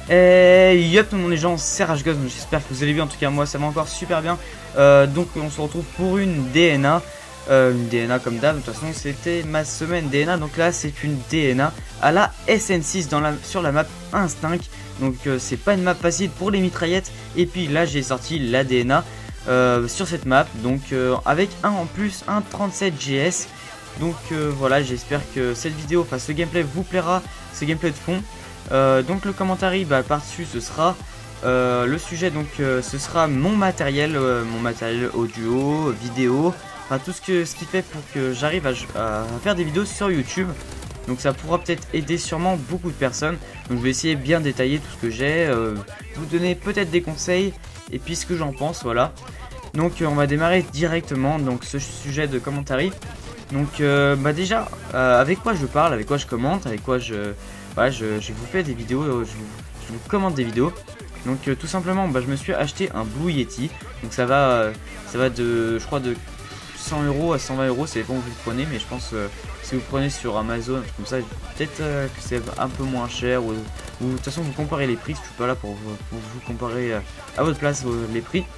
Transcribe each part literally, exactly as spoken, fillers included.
Et yop tout le monde les gens, c'est RageGoz, donc j'espère que vous allez bien, en tout cas moi ça va encore super bien. euh, Donc on se retrouve pour une D N A, euh, une D N A comme d'hab, de toute façon c'était ma semaine D N A. Donc là c'est une D N A à la S N six dans la, sur la map Instinct. Donc euh, c'est pas une map facile pour les mitraillettes. Et puis là j'ai sorti la D N A euh, sur cette map, donc euh, avec un en plus, un trente-sept G S. Donc euh, voilà, j'espère que cette vidéo, enfin ce gameplay vous plaira, ce gameplay de fond. Euh, donc le commentaire bah, par-dessus ce sera euh, le sujet, donc euh, ce sera mon matériel, euh, mon matériel audio, vidéo, enfin tout ce, que, ce qui fait pour que j'arrive à, à faire des vidéos sur YouTube. Donc ça pourra peut-être aider sûrement beaucoup de personnes. Donc je vais essayer de bien détailler tout ce que j'ai, euh, vous donner peut-être des conseils et puis ce que j'en pense, voilà. Donc euh, on va démarrer directement donc ce sujet de commentaire. Donc euh, bah déjà euh, avec quoi je parle, avec quoi je commente, avec quoi je... Voilà, je, je vous fais des vidéos, je vous, je vous commande des vidéos. Donc euh, tout simplement bah, je me suis acheté un Blue Yeti. Donc ça va euh, ça va de je crois de cent euros à cent vingt euros, c'est dépend où vous le prenez. Mais je pense euh, si vous prenez sur Amazon comme ça, peut-être euh, que c'est un peu moins cher. Ou, ou de toute façon vous comparez les prix, je suis pas là pour vous, pour vous comparer euh, à votre place euh, les prix.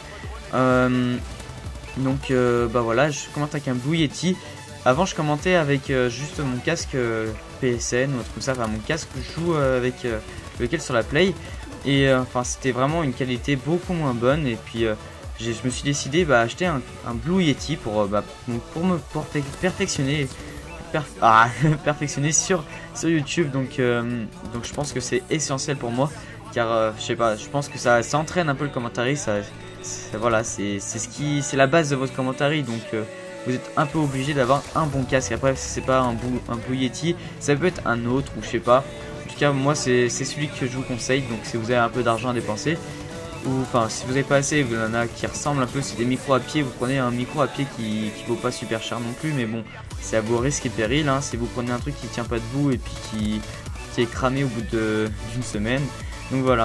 euh, Donc euh, bah voilà, je commente avec un Blue Yeti. Avant je commentais avec euh, juste mon casque euh, P S N ou autre comme ça, enfin mon casque que je joue euh, avec euh, lequel sur la Play. Et euh, enfin c'était vraiment une qualité beaucoup moins bonne. Et puis euh, je me suis décidé bah, à acheter un, un Blue Yeti pour, euh, bah, pour me perfec perfectionner perf ah, perfectionner sur, sur YouTube. Donc, euh, donc je pense que c'est essentiel pour moi. Car euh, je sais pas, je pense que ça, ça entraîne un peu le commentaire. Ça, ça, voilà, c'est ce qui, c'est la base de votre commentaire. Donc euh, vous êtes un peu obligé d'avoir un bon casque. Après si c'est pas un Blue, un Blue Yeti, ça peut être un autre ou je sais pas. En tout cas moi c'est celui que je vous conseille. Donc si vous avez un peu d'argent à dépenser, ou enfin si vous avez pas assez, il y en a qui ressemblent un peu, c'est des micros à pied. Vous prenez un micro à pied qui, qui vaut pas super cher non plus, mais bon c'est à vos risques et périls hein. Si vous prenez un truc qui tient pas debout et puis qui, qui est cramé au bout d'une semaine. Donc voilà.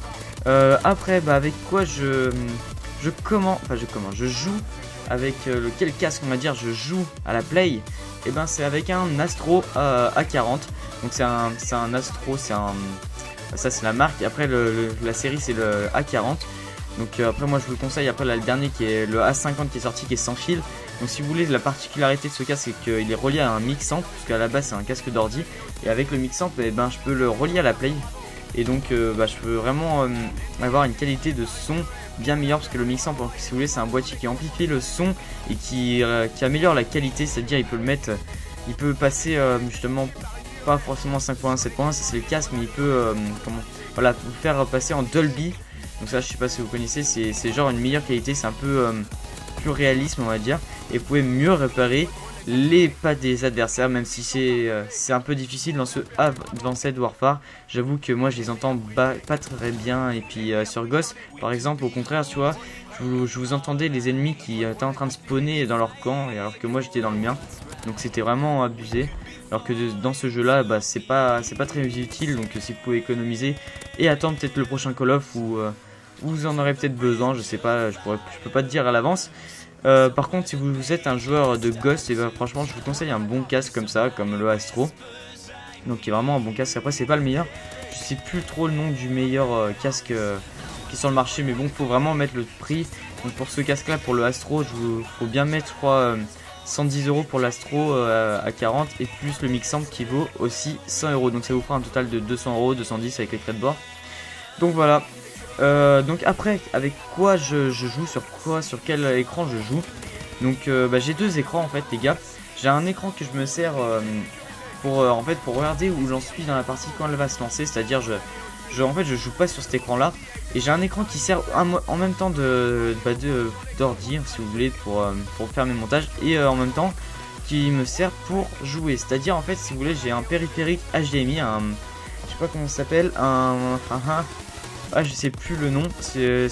Euh, après bah avec quoi je je comment enfin je comment je joue. Avec euh, lequel casque on va dire je joue à la Play, et ben c'est avec un Astro euh, A quarante. Donc c'est un, un Astro, c'est un ça c'est la marque. Et après le, le, la série c'est le A quarante. Donc euh, après moi je vous le conseille. Après là le dernier qui est le A cinquante qui est sorti, qui est sans fil. Donc si vous voulez, la particularité de ce casque c'est qu'il est relié à un mixant, parce qu'à la base c'est un casque d'ordi, et avec le mixant et ben je peux le relier à la Play. Et donc euh, bah, je peux vraiment euh, avoir une qualité de son bien meilleure, parce que le mixant, si vous voulez, c'est un boîtier qui amplifie le son et qui, euh, qui améliore la qualité. C'est-à-dire il peut le mettre, il peut passer euh, justement pas forcément cinq point un, sept point un, ça c'est le casque, mais il peut euh, comment, voilà, vous faire passer en Dolby. Donc ça je sais pas si vous connaissez, c'est genre une meilleure qualité, c'est un peu euh, plus réalisme on va dire, et vous pouvez mieux repérer les pas des adversaires, même si c'est euh, c'est un peu difficile dans ce Advanced Warfare. J'avoue que moi je les entends pas très bien. Et puis euh, sur Ghost par exemple, au contraire tu vois, je vous, je vous entendais les ennemis qui étaient en train de spawner dans leur camp, et alors que moi j'étais dans le mien. Donc c'était vraiment abusé. Alors que de, dans ce jeu là bah, c'est pas, c'est pas très utile. Donc si vous pouvez économiser et attendre peut-être le prochain Call of où, euh, où vous en aurez peut-être besoin, je sais pas, je, pourrais, je peux pas te dire à l'avance. Euh, par contre si vous êtes un joueur de Ghost, et ben franchement je vous conseille un bon casque comme ça, comme le Astro. Donc qui est vraiment un bon casque. Après c'est pas le meilleur, je sais plus trop le nom du meilleur euh, casque euh, qui est sur le marché, mais bon faut vraiment mettre le prix. Donc pour ce casque là, pour le Astro, je vous, faut bien mettre je crois euh, cent dix euros pour l'Astro euh, à quarante, et plus le mixant qui vaut aussi cent euros. Donc ça vous fera un total de deux cents euros, deux cent dix avec les frais de bord. Donc voilà. Euh, donc après avec quoi je, je joue, sur quoi, sur quel écran je joue. Donc euh, bah, j'ai deux écrans en fait les gars. J'ai un écran que je me sers euh, pour euh, en fait pour regarder où j'en suis dans la partie quand elle va se lancer. C'est à dire je, je en fait je joue pas sur cet écran là. Et j'ai un écran qui sert un, en même temps de bah, de d'ordi si vous voulez, pour, euh, pour faire mes montages. Et euh, en même temps qui me sert pour jouer. C'est à dire en fait si vous voulez, j'ai un périphérique H D M I, un, je sais pas comment ça s'appelle, un, un, un ah je sais plus le nom, c'est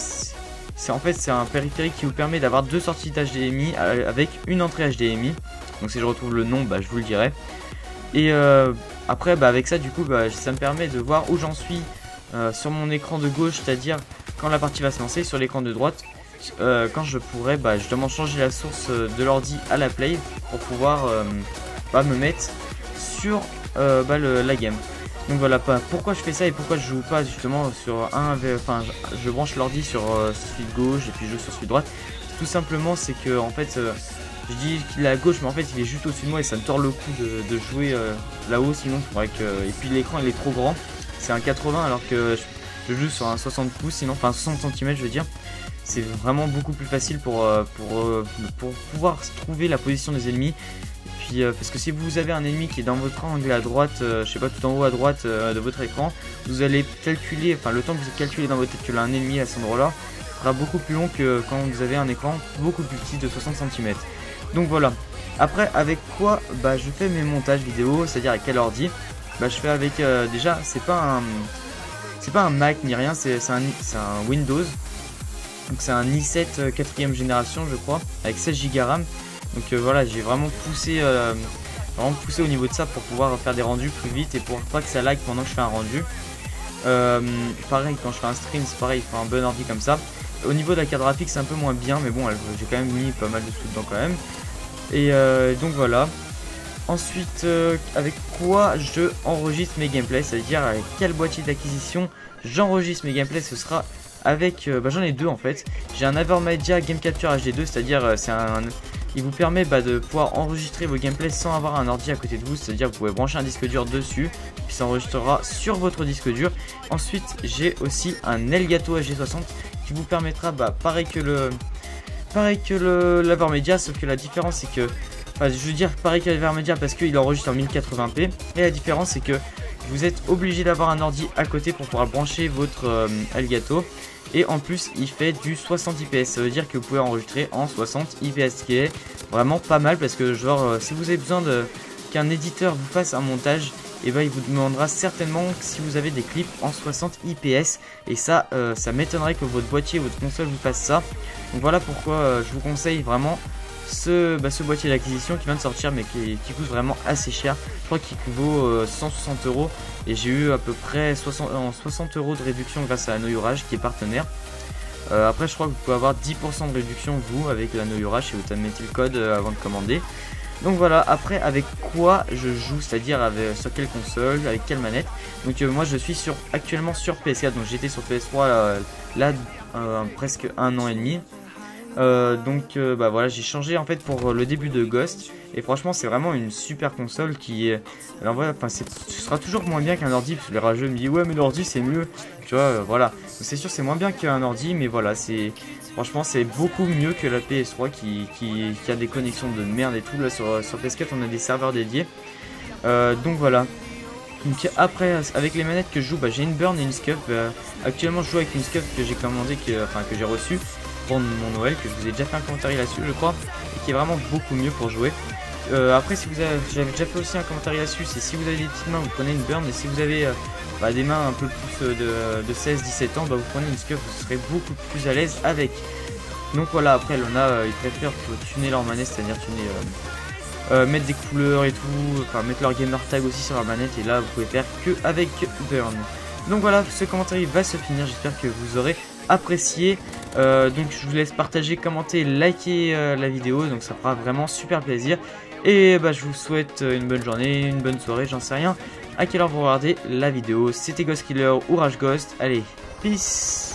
en fait c'est un périphérique qui vous permet d'avoir deux sorties d'H D M I avec une entrée H D M I. Donc si je retrouve le nom bah, je vous le dirai. Et euh, après bah, avec ça du coup bah, ça me permet de voir où j'en suis euh, sur mon écran de gauche, c'est à dire quand la partie va se lancer, sur l'écran de droite euh, quand je pourrais bah, justement changer la source de l'ordi à la Play pour pouvoir euh, bah, me mettre sur euh, bah, le, la game. Donc voilà, pas pourquoi je fais ça et pourquoi je joue pas justement sur un, enfin je, je branche l'ordi sur euh, celui de gauche et puis je joue sur celui de droite. Tout simplement c'est que en fait euh, je dis qu'il est à gauche mais en fait il est juste au-dessus de moi et ça me tord le cou de, de jouer euh, là-haut sinon faudrait que... Et puis l'écran il est trop grand, c'est un quatre-vingts alors que je, je joue sur un soixante pouces sinon, enfin soixante centimètres je veux dire. C'est vraiment beaucoup plus facile pour, euh, pour, euh, pour pouvoir trouver la position des ennemis. Puis, euh, parce que si vous avez un ennemi qui est dans votre angle à droite, euh, je sais pas, tout en haut à droite euh, de votre écran, vous allez calculer, enfin le temps que vous calculez dans votre tête que là un ennemi à cet endroit là sera beaucoup plus long que quand vous avez un écran beaucoup plus petit de soixante centimètres. Donc voilà. Après avec quoi bah je fais mes montages vidéo, c'est à dire avec quel ordi. Bah je fais avec euh, déjà c'est pas un c'est pas un Mac ni rien, c'est un, un Windows. Donc c'est un i sept euh, quatrième génération je crois avec seize giga RAM. Donc euh, voilà, j'ai vraiment poussé euh, vraiment poussé au niveau de ça pour pouvoir faire des rendus plus vite et pour pas que ça lag pendant que je fais un rendu. Euh, pareil quand je fais un stream c'est pareil, il faut un bon ordi comme ça. Au niveau de la carte graphique c'est un peu moins bien mais bon j'ai quand même mis pas mal de sous dedans quand même. Et euh, donc voilà. Ensuite euh, avec quoi je enregistre mes gameplays, c'est-à-dire avec quel boîtier d'acquisition j'enregistre mes gameplays, ce sera avec, euh, bah, j'en ai deux en fait. J'ai un Avermedia Game Capture H D deux, c'est-à-dire euh, c'est un, il vous permet bah, de pouvoir enregistrer vos gameplays sans avoir un ordi à côté de vous, c'est-à-dire vous pouvez brancher un disque dur dessus, puis ça enregistrera sur votre disque dur. Ensuite j'ai aussi un Elgato H D soixante qui vous permettra, bah, pareil que le, pareil que le l'Avermedia, sauf que la différence c'est que, enfin je veux dire pareil que l'Avermedia parce qu'il enregistre en mille quatre-vingts p, et la différence c'est que vous êtes obligé d'avoir un ordi à côté pour pouvoir brancher votre euh, Elgato. Et en plus il fait du soixante I P S, ça veut dire que vous pouvez enregistrer en soixante I P S, ce qui est vraiment pas mal parce que genre euh, si vous avez besoin de qu'un éditeur vous fasse un montage, et ben il vous demandera certainement si vous avez des clips en soixante I P S, et ça euh, ça m'étonnerait que votre boîtier, votre console vous fasse ça. Donc voilà pourquoi euh, je vous conseille vraiment ce, bah, ce boîtier d'acquisition qui vient de sortir mais qui, qui coûte vraiment assez cher. Je crois qu'il vaut euh, cent soixante euros et j'ai eu à peu près soixante, euh, soixante euros de réduction grâce à Nourage qui est partenaire. Euh, après je crois que vous pouvez avoir dix pour cent de réduction vous avec la Nourage si vous mettez le code euh, avant de commander. Donc voilà, après avec quoi je joue, c'est-à-dire avec sur quelle console, avec quelle manette. Donc euh, moi je suis sur actuellement sur P S quatre, donc j'étais sur P S trois euh, là euh, presque un an et demi. Euh, donc euh, bah voilà, j'ai changé en fait pour le début de Ghost et franchement c'est vraiment une super console qui est, alors voilà, enfin ce sera toujours moins bien qu'un ordi parce que les rageux me disent ouais mais l'ordi c'est mieux, tu vois, euh, voilà, c'est sûr c'est moins bien qu'un ordi mais voilà, c'est franchement c'est beaucoup mieux que la P S trois qui, qui, qui a des connexions de merde et tout. Là sur, sur P S quatre on a des serveurs dédiés, euh, donc voilà. Donc après avec les manettes que je joue, bah, j'ai une Burn et une Scuf. Euh, actuellement je joue avec une Scuf que j'ai commandé, que, enfin que j'ai reçue pour mon Noël, que je vous ai déjà fait un commentaire là-dessus je crois, et qui est vraiment beaucoup mieux pour jouer. Euh, après si vous avez, j'avais déjà fait aussi un commentaire là-dessus, c'est si vous avez des petites mains vous prenez une Burn, et si vous avez euh, bah, des mains un peu plus euh, de, de seize dix-sept ans, bah, vous prenez une Scuf, vous serez beaucoup plus à l'aise avec. Donc voilà, après Lona euh, ils préfèrent tuner leur manette, c'est-à-dire tuner euh, euh, mettre des couleurs et tout, enfin mettre leur gamer tag aussi sur leur manette, et là vous pouvez faire que avec Burn. Donc voilà, ce commentaire il va se finir, j'espère que vous aurez apprécié. Euh, donc je vous laisse partager, commenter, liker euh, la vidéo, donc ça fera vraiment super plaisir. Et bah, je vous souhaite une bonne journée, une bonne soirée, j'en sais rien à quelle heure vous regardez la vidéo. C'était Ghost Killer ou Rage Ghost, allez, peace.